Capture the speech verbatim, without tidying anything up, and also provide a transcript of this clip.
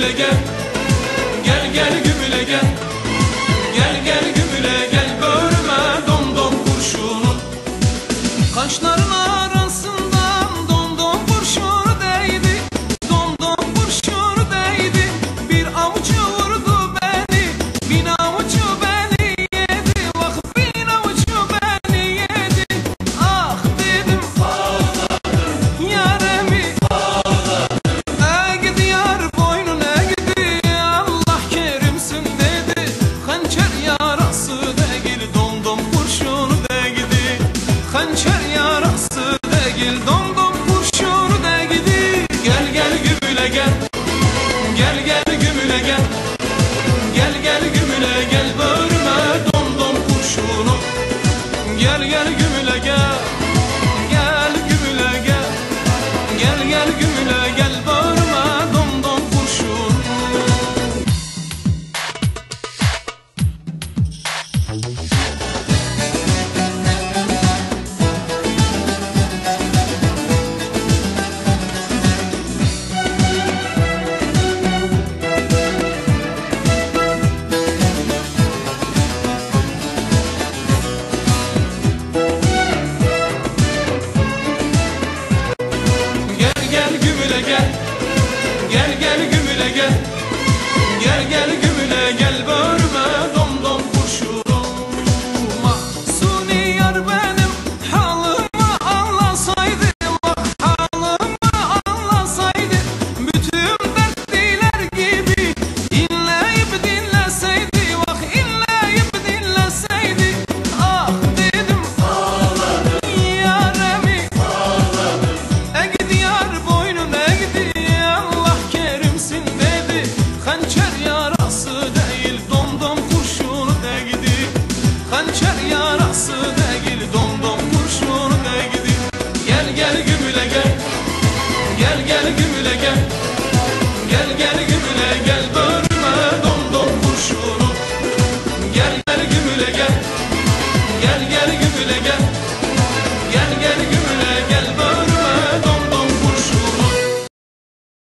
gümüle gel. Gel gel gümüle gel. Gel gel gümüle gel. Böğrüme dom dom kurşunun. Kaşların arasından dom dom kurşunu değdi. Dom dom kurşunu değdi. Bir avucu vurdu beni, bin avucu beni yedi. Bak bin avucu beni yedi. Ah dedim ağladım, yaremi ağladım. Eğdi yar boynun eğdi, Allah kerimsin dedi. Hançer yarası değil, dom dom kurşunu değdi. Hançer yarası değil, dom dom kurşunu değdi. Gel gel gümüle gel. Gel gel